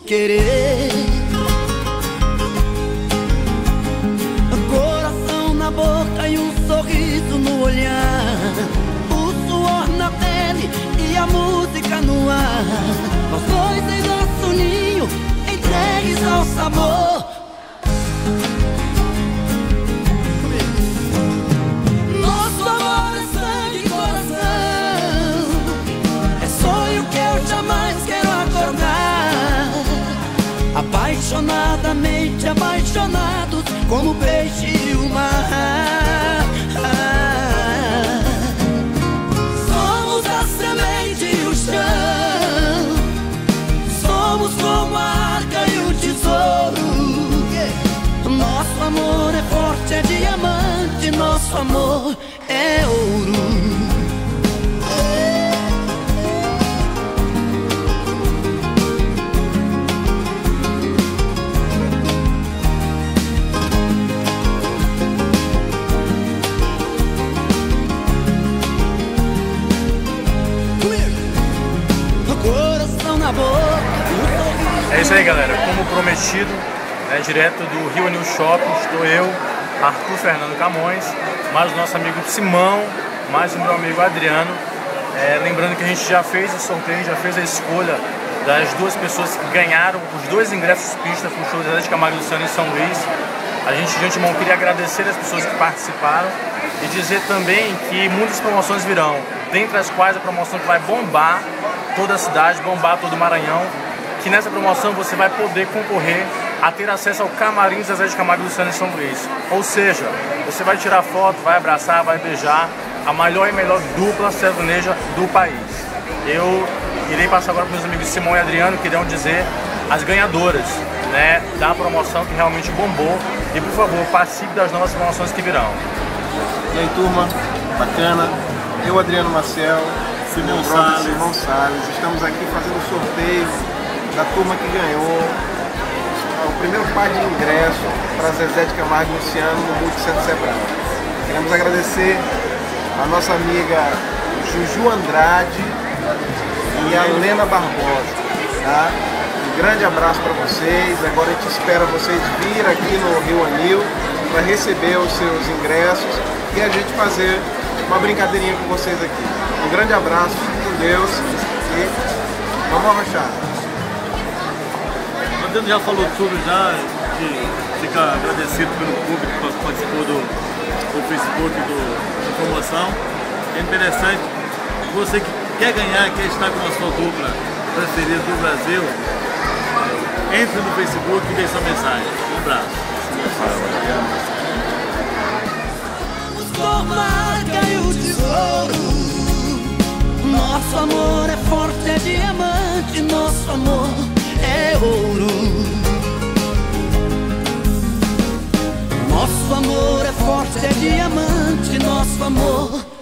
querer. Coração na boca e um sorriso no olhar, o suor na pele e a música no ar. Nós dois em nosso ninho, entregues ao sabor. Nosso amor é sangue e coração, é sonho que eu jamais quero acordar. Apaixonadamente apaixonados, como o peixe e o mar. Somos a semente e o chão, somos como a arca e o tesouro. Nosso amor é forte, é diamante, nosso amor é ouro. É isso aí, galera, como prometido, direto do Rio Anil Shopping, estou eu, Arthur Fernando Camões, mais o nosso amigo Simão, mais o meu amigo Adriano. Lembrando que a gente já fez o sorteio, já fez a escolha das duas pessoas que ganharam os 2 ingressos pista para o show de Zezé de Camargo e Luciano em São Luís. A gente, de antemão, queria agradecer as pessoas que participaram e dizer também que muitas promoções virão, dentre as quais a promoção que vai bombar toda a cidade, bombar todo o Maranhão, que nessa promoção você vai poder concorrer a ter acesso ao camarim de Zezé de Camargo e Luciano em São Luís. Ou seja, você vai tirar foto, vai abraçar, vai beijar a maior e melhor dupla sertaneja do país. Eu irei passar agora para meus amigos Simão e Adriano, que irão dizer as ganhadoras, da promoção que realmente bombou. E por favor, participe das novas promoções que virão. E aí, turma, bacana. Eu, Adriano Maciel, Simão Salles, estamos aqui fazendo o sorteio da turma que ganhou o primeiro par de ingresso para Zezé de Camargo e Luciano no Multicentro Sebrae. Queremos agradecer a nossa amiga Juju Andrade e a Lena Barbosa. Tá? Um grande abraço para vocês. Agora a gente espera vocês vir aqui no Rio Anil para receber os seus ingressos e a gente fazer uma brincadeirinha com vocês aqui. Um grande abraço, fique com Deus e vamos arrochar. O Adriano já falou tudo, já fica agradecido pelo público que participou do Facebook da promoção. É interessante, você que quer ganhar, quer estar com a sua dupla preferida do Brasil, entre no Facebook e deixe sua mensagem. Um abraço. Nosso amor é forte, é diamante, nosso amor é ouro. Nosso amor é forte, é diamante, nosso amor